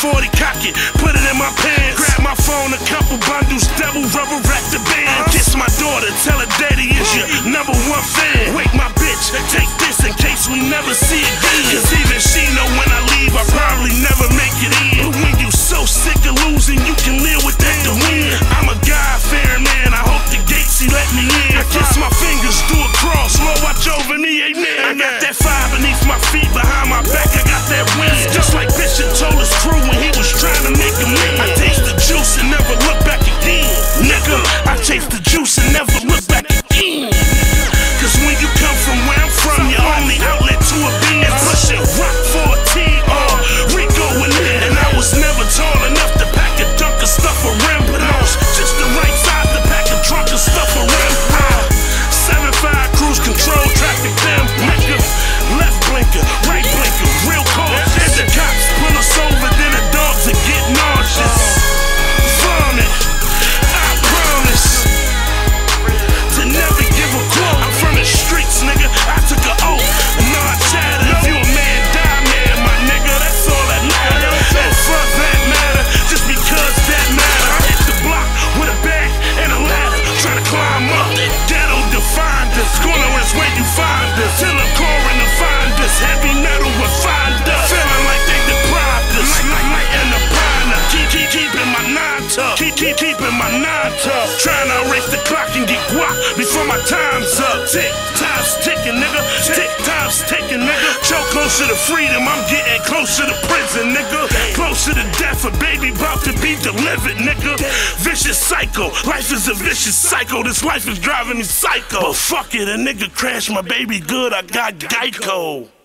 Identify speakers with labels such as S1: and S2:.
S1: 40, cock it, put it in my pants. Grab my phone, a couple bundles, double rubber wrap the band. Kiss my daughter, tell her daddy is your #1 fan. Wake my bitch, take this in case we never see again. Cause even she know when I leave, I probably never make it in. But when you so sick of losing, you can live with that to win. I'm a God-fearing man, I hope the gates he let me in. I kiss my fingers, do a cross, Lord watch over me, amen. I got that fire beneath my feet, behind my back I got that wind. Just like Bishop told his crew when he was trying to make him win. I taste the juice and never look back again. Nigga, I taste the juice and never look back again. Cause when you come from where I'm from, your only outlet to a being is pushing rock for a team. Rico in there. And I was never tall enough to pack a dunk of stuff a rim, but I was just the right size to pack a trunk of stuff a rim. 7.5 cruise control, traffic them, nigga. Left blinker, right blinker, real cautious. The cops pull us over, then the dogs will get nauseous. Vomit, I promise to never give a quote. I'm from the streets, nigga. I took an oath. No, I chatted. If you a man, die man, my nigga. That's all that matters. And fuck that matter, just because that matter. I hit the block with a bag and a ladder, trying to climb up. Ghetto defined us. Corner is where you find us. Till I'm calling to find us. Heavy metal will find us. Feeling like they deprived us. Like in the piner. Keeping my 9 tough. Keeping my 9 tough. Trying to erase the clock and get guap before my time's up. Tick, time's ticking, nigga. Tick, time's ticking, nigga. Choke closer to freedom, I'm getting closer to prison, nigga. Closer to death, a baby about to be delivered, nigga. Vicious cycle, life is a vicious cycle. This life is driving me psycho. But fuck it, a nigga crashed my baby good, I got Geico.